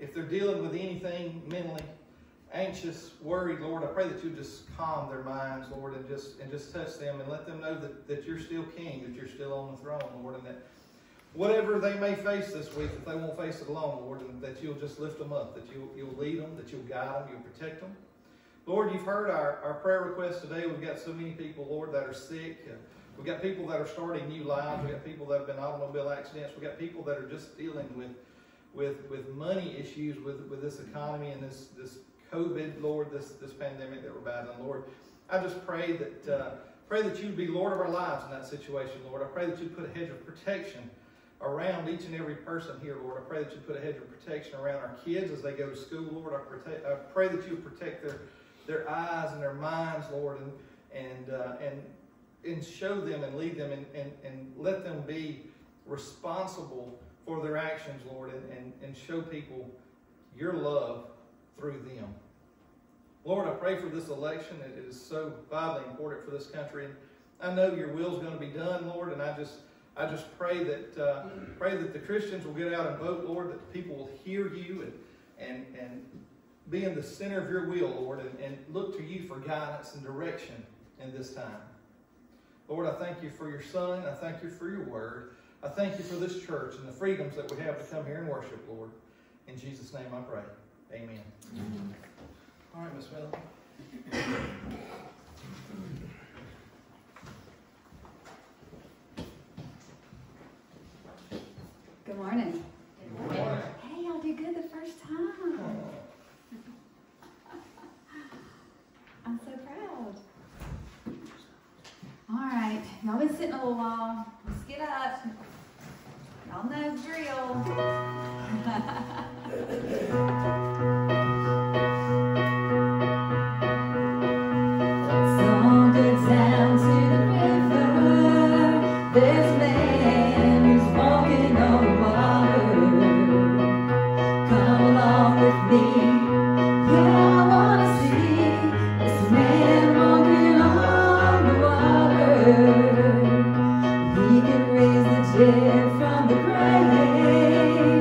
if they're dealing with anything mentally anxious, worried, Lord, I pray that you just calm their minds, Lord, and just touch them and let them know that you're still king, that you're still on the throne, Lord, and that whatever they may face this week, that they won't face it alone, Lord, and that you'll just lift them up, that you'll lead them, that you'll guide them, you'll protect them. Lord, you've heard our prayer requests today. We've got so many people, Lord, that are sick. We've got people that are starting new lives. We've got people that have been in automobile accidents. We've got people that are just dealing with money issues with this economy and this COVID, Lord, this pandemic that we're battling, Lord. I just pray that you'd be Lord of our lives in that situation, Lord. I pray that you'd put a hedge of protection around each and every person here, Lord. I pray that you put a hedge of protection around our kids as they go to school, Lord. I pray that you protect their eyes and their minds, Lord, and show them and lead them and let them be responsible for their actions, Lord, and show people your love through them. Lord, I pray for this election. It is so vitally important for this country. And I know your will is going to be done, Lord, and I just pray that the Christians will get out and vote, Lord, that people will hear you and be in the center of your will, Lord, and look to you for guidance and direction in this time. Lord, I thank you for your Son. I thank you for your word. I thank you for this church and the freedoms that we have to come here and worship, Lord. In Jesus' name I pray. Amen. Amen. All right, Miss Melanie. Good morning. Good morning. Hey, y'all did good the first time. I'm so proud. All right, y'all been sitting a little while. Let's get up. Y'all know the drill. Some go down to the river. There's a man who's walking on water. Come along with me. Yeah, I wanna see this man walking on the water. He can raise the dead from the grave.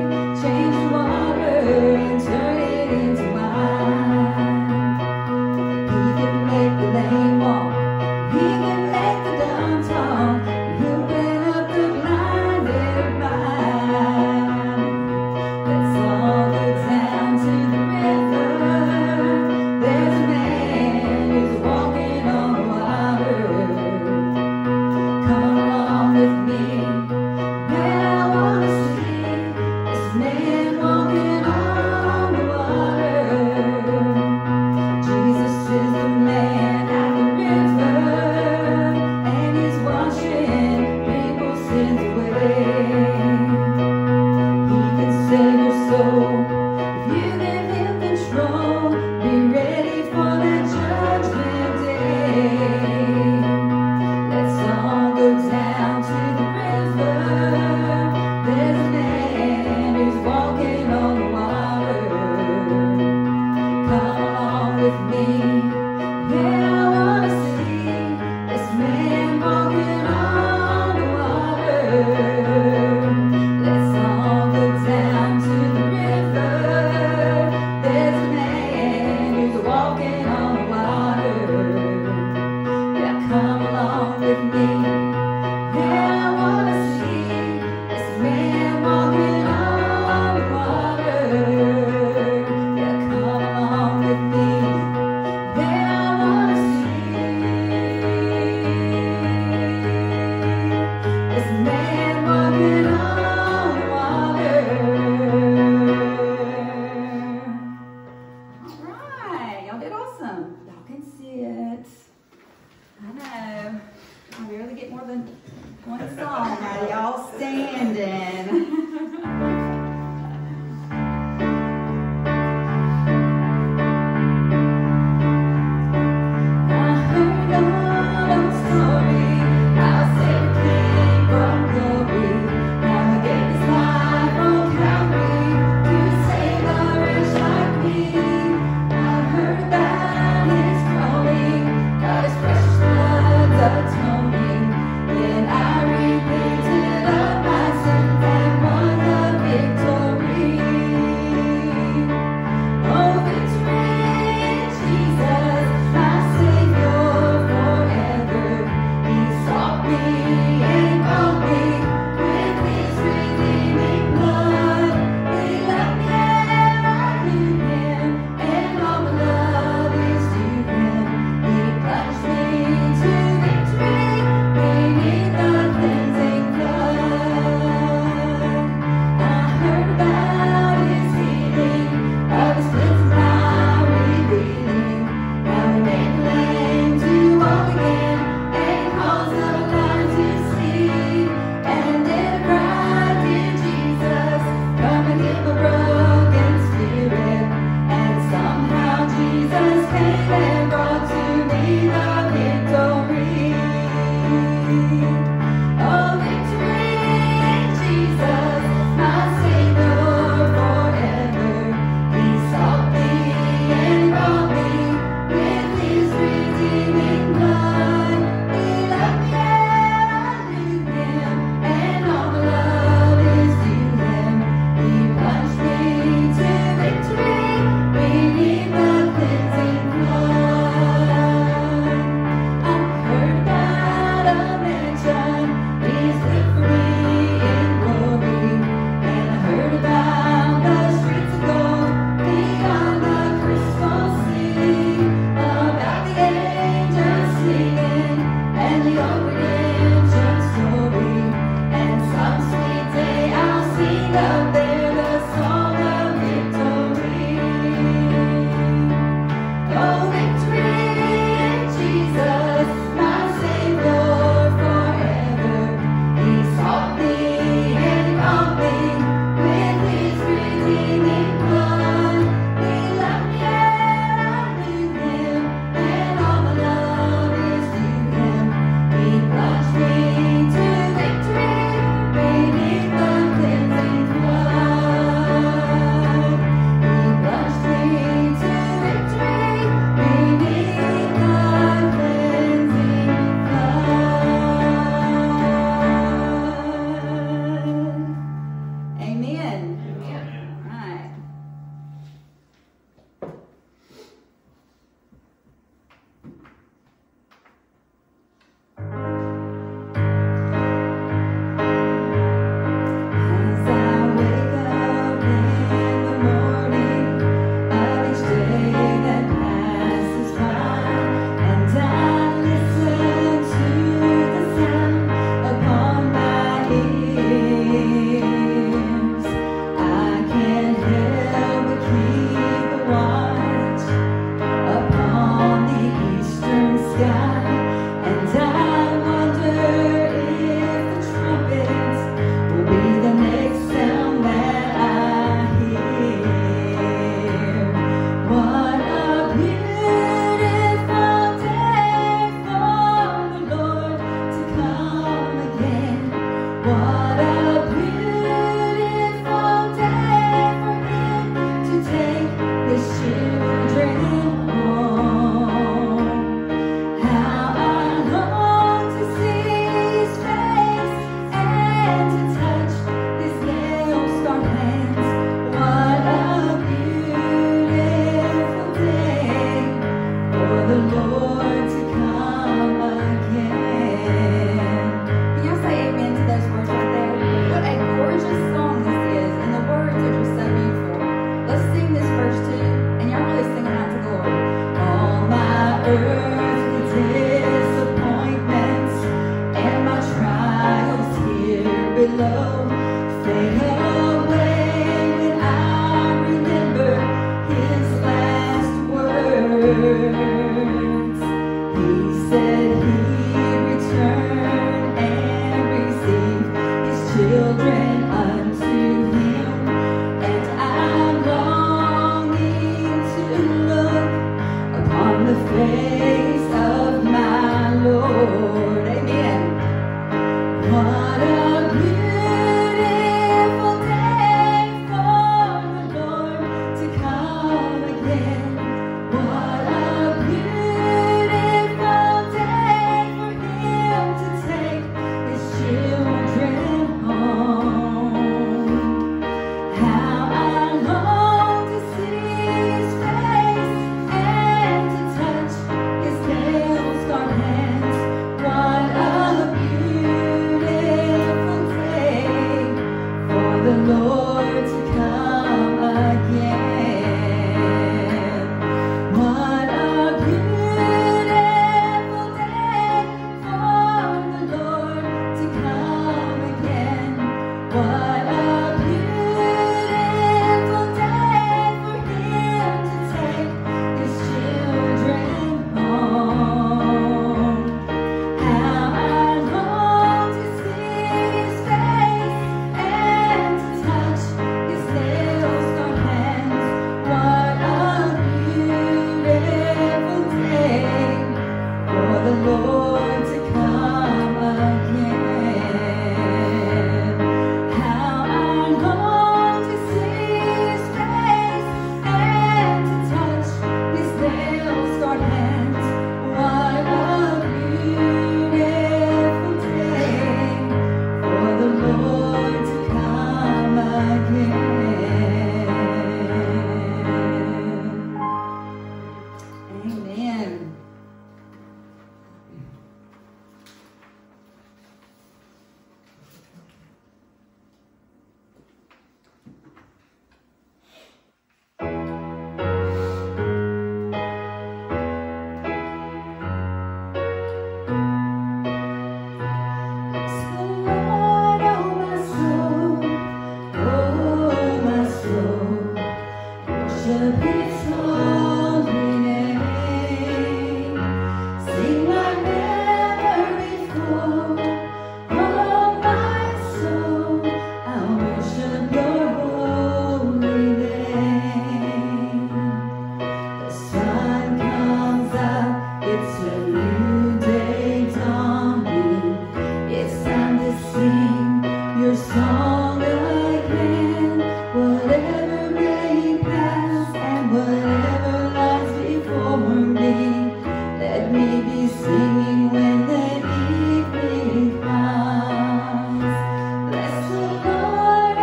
worship His holy name. Sing like never before. Oh, my soul, I'll worship Your holy name. The sun comes up, it's a new day dawning. It's time to sing Your song again. Whatever may pass and whatever lies before me, let me be singing when the evening comes. Bless the Lord,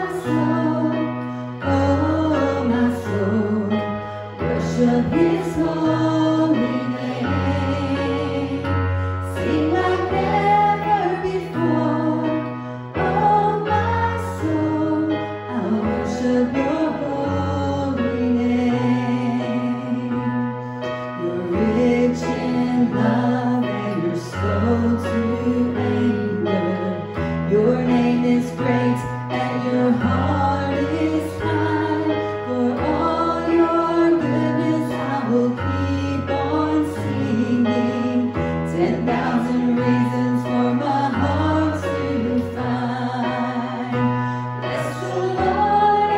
oh my soul, worship His holy name. Sing like never before. Oh my soul, I'll worship Your holy name. You're rich in love and You're slow to anger. Your name is great and Your heart is kind. For all Your goodness, I will keep on singing. 10,000 reasons for my heart to find. Bless the Lord,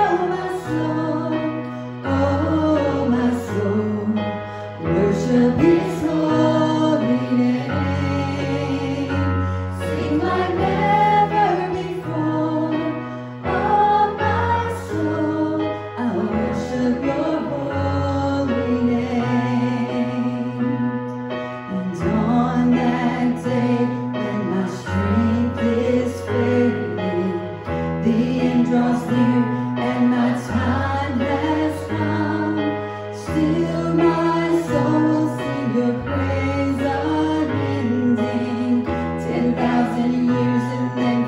oh my soul, worship His holy name. Sing like never before. Oh my soul, I'll worship Your holy name. And on that day when my strength is failing, the end draws near and my time has come, still my soul will sing Your praise unending. 10,000 years and then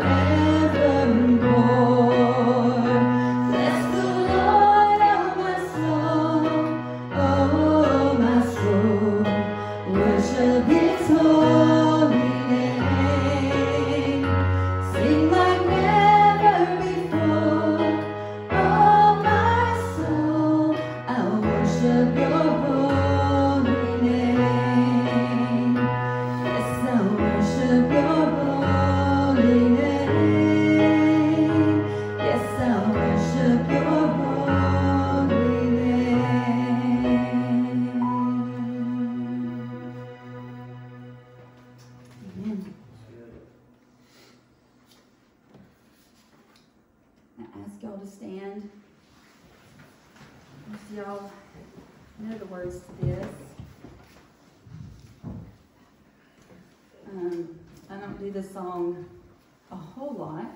forevermore. Bless the Lord, oh my soul, worship His holy name. Sing like never before. Oh my soul, I'll worship Your holy name. Yes, I'll worship Your holy name. Yes, I'll worship Your holy name. Amen. I ask y'all to stand. As y'all know the words to this. I don't do this song a whole lot.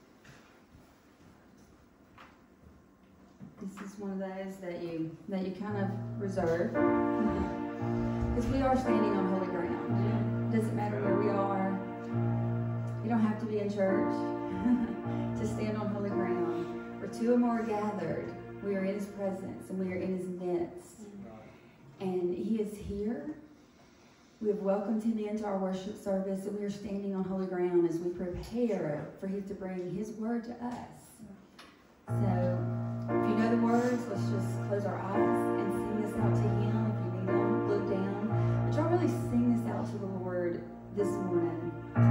This is one of those that you kind of reserve. Because we are standing on holy ground. It doesn't matter where we are. You don't have to be in church to stand on holy ground. Where two or more are gathered, we are in His presence and we are in His midst. And He is here. We have welcomed Him into our worship service, and we are standing on holy ground as we prepare for Him to bring His word to us. So, if you know the words, let's just close our eyes and sing this out to Him. If you need them, look down. But y'all really sing this out to the Lord this morning.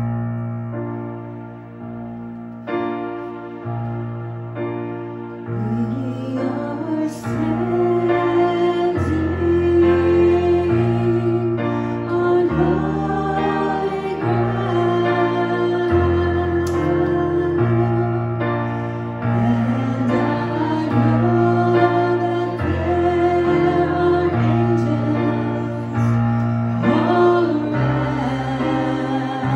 We are standing on holy ground, and I know that there are angels all around.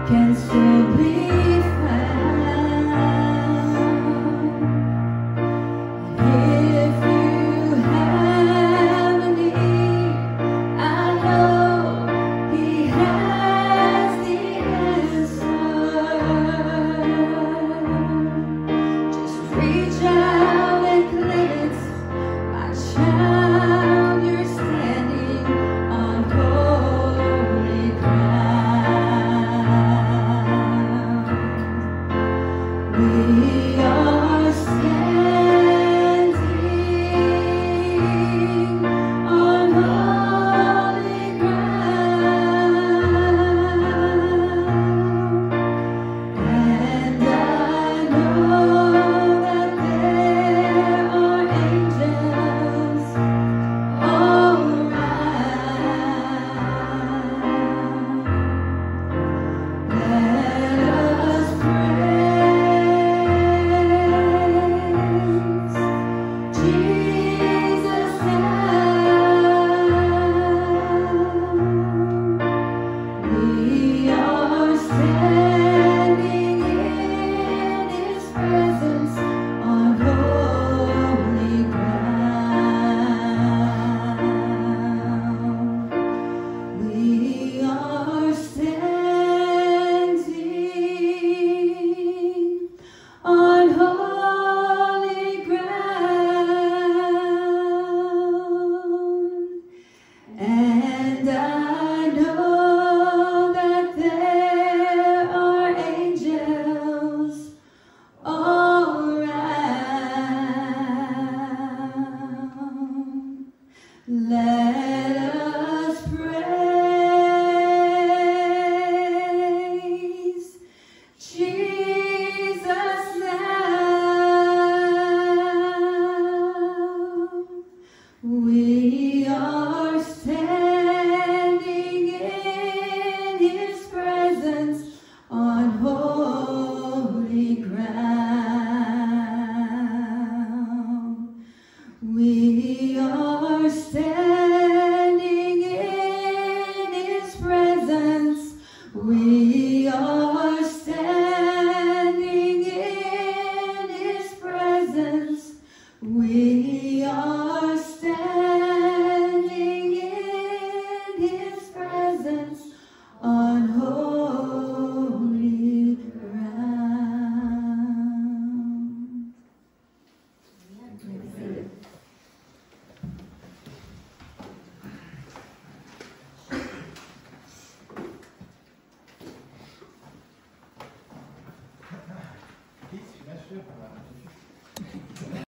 can still be found. If you have a need, I know He has the answer. Just reach out and cleanse, my child, you're standing on holy ground. We are standing on holy ground, and I know that there are angels all around. Let